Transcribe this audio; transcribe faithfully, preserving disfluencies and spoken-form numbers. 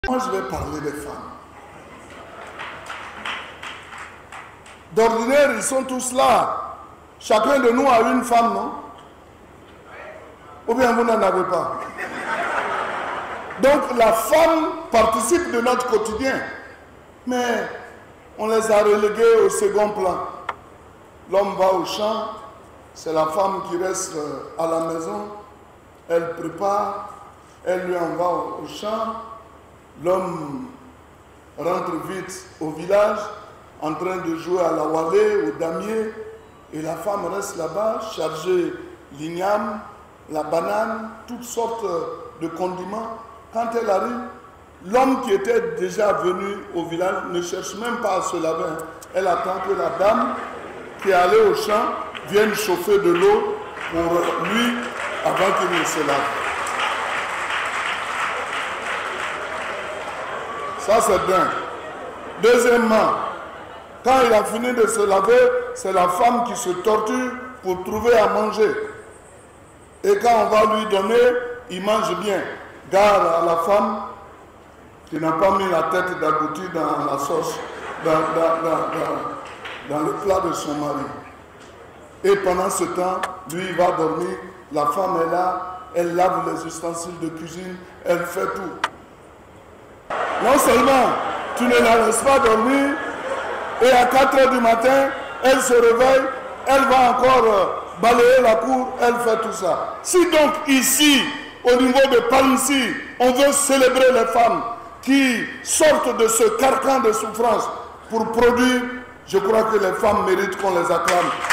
Moi, je vais parler des femmes. D'ordinaire, ils sont tous là. Chacun de nous a une femme, non? Ou bien vous n'en avez pas? Donc, la femme participe de notre quotidien. Mais on les a relégués au second plan. L'homme va au champ, c'est la femme qui reste à la maison. Elle prépare, elle lui envoie au champ. L'homme rentre vite au village, en train de jouer à la wallet, au damier, et la femme reste là-bas, chargée l'igname, la banane, toutes sortes de condiments. Quand elle arrive, l'homme qui était déjà venu au village ne cherche même pas à se laver. Elle attend que la dame qui est allée au champ vienne chauffer de l'eau pour lui avant qu'il ne se lave. Ça, c'est dingue. Deuxièmement, quand il a fini de se laver, c'est la femme qui se torture pour trouver à manger. Et quand on va lui donner, il mange bien. Garde à la femme qui n'a pas mis la tête d'agouti dans la sauce, dans, dans, dans, dans, dans le plat de son mari. Et pendant ce temps, lui, il va dormir. La femme est là, elle lave les ustensiles de cuisine, elle fait tout. Non seulement tu ne la laisses pas dormir, et à quatre heures du matin, elle se réveille, elle va encore balayer la cour, elle fait tout ça. Si donc ici, au niveau de Palmsy, on veut célébrer les femmes qui sortent de ce carcan de souffrance pour produire, je crois que les femmes méritent qu'on les acclame.